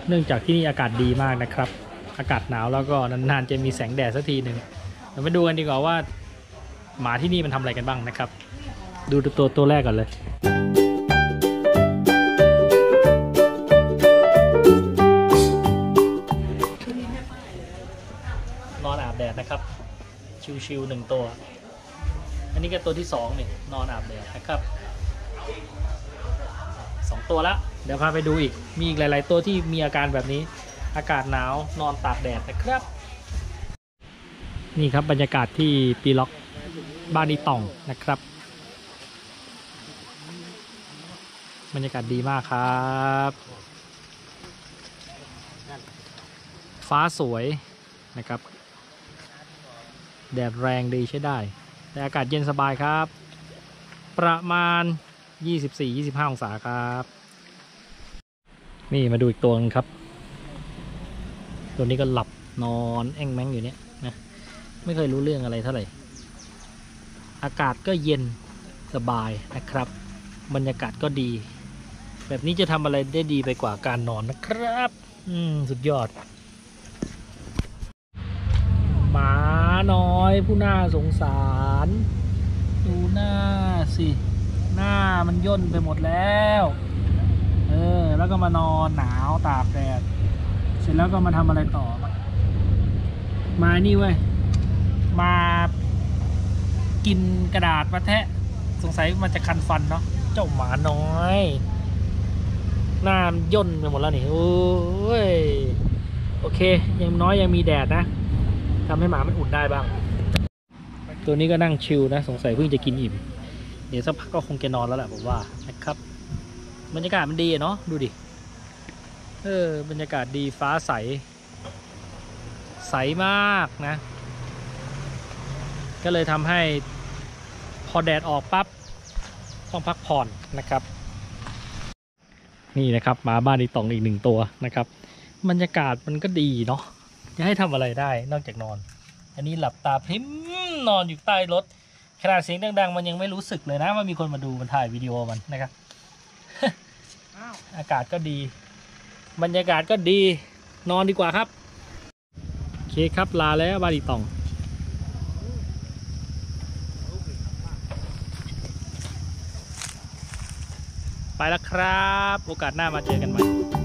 เนื่องจากที่นี่อากาศดีมากนะครับอากาศหนาวแล้วก็นานๆจะมีแสงแดดสักทีหนึ่งเดี๋ยวมาดูกันดีกว่าว่าหมาที่นี่มันทำอะไรกันบ้างนะครับดูตัวแรกก่อนเลยนอนอาบแดดนะครับชิวๆ1ตัวอันนี้ก็ตัวที่2นี่นอนอาบแดดนะครับ2ตัวละเดี๋ยวพาไปดูอีกมีอีกหลายๆตัวที่มีอาการแบบนี้อากาศหนาวนอนตากแดดนะครับนี่ครับบรรยากาศที่ปีล็อกบ้านอีต่องนะครับบรรยากาศดีมากครับฟ้าสวยนะครับแดดแรงดีใช้ได้แต่อากาศเย็นสบายครับประมาณ 24-25 องศาครับนี่มาดูอีกตัวนึงครับตัวนี้ก็หลับนอนแอ่งแมงอยู่เนี่ยนะไม่เคยรู้เรื่องอะไรเท่าไหร่อากาศก็เย็นสบายนะครับบรรยากาศก็ดีแบบนี้จะทำอะไรได้ดีไปกว่าการนอนนะครับสุดยอดหมาน้อยผู้น่าสงสารดูหน้าสิหน้ามันย่นไปหมดแล้วแล้วก็มานอนหนาวตากแดดเสร็จแล้วก็มาทำอะไรต่อมานี่เว้ยมากินกระดาษมาแทะสงสัยมันจะคันฟันเนาะเจ้าหมาน้อยหน้ามันย่นไปหมดแล้วนี่โอ้ยโอเคยังน้อยยังมีแดดนะทำให้หมามันอุ่นได้บ้างตัวนี้ก็นั่งชิลนะสงสัยเพิ่งจะกินอิ่มเดี๋ยวสักพักก็คงจะนอนแล้วแหละผมว่านะครับบรรยากาศมันดีเนาะดูดิบรรยากาศดีฟ้าใสใสมากนะก็เลยทำให้พอแดดออกปั๊บต้องพักผ่อนนะครับนี่นะครับหมาบ้านอีต่องอีก1ตัวนะครับบรรยากาศมันก็ดีเนาะจะให้ทำอะไรได้นอกจากนอนอันนี้หลับตาพริ้มนอนอยู่ใต้รถขนาดเสียงดังๆมันยังไม่รู้สึกเลยนะว่ามีคนมาดูมันถ่ายวิดีโอมันนะครับ อากาศก็ดีบรรยากาศก็ดีนอนดีกว่าครับโอเคครับลาแล้วบ้านอีต่องไปแล้วครับโอกาสหน้ามาเจอกันใหม่